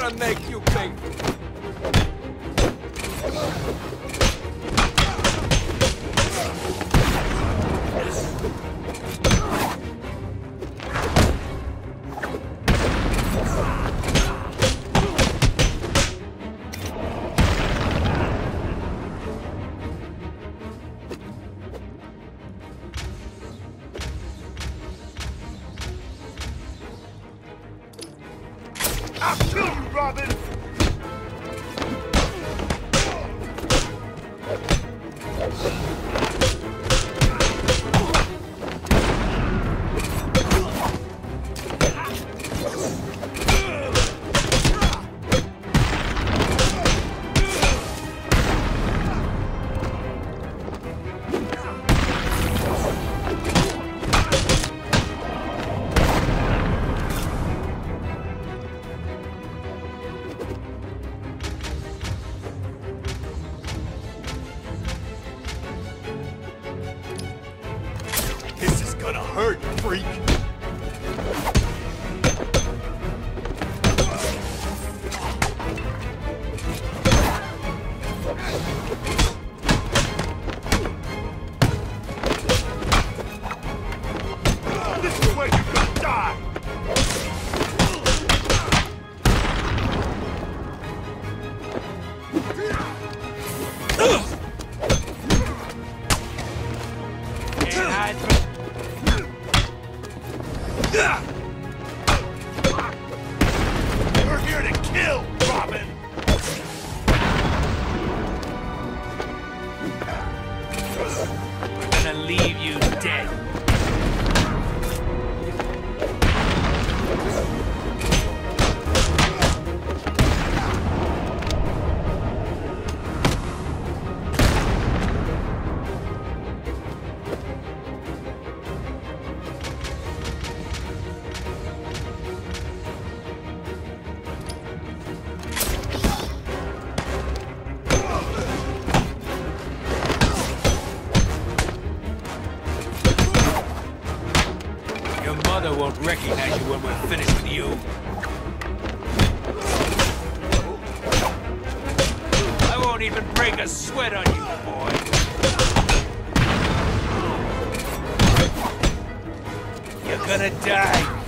gonna make you pay. I'll kill you, Robin! This is gonna hurt, freak! This is where you're gonna die! We're here to kill, Robin! I'm gonna leave you dead. Your mother won't recognize you when we're finished with you. I won't even break a sweat on you, boy. You're gonna die.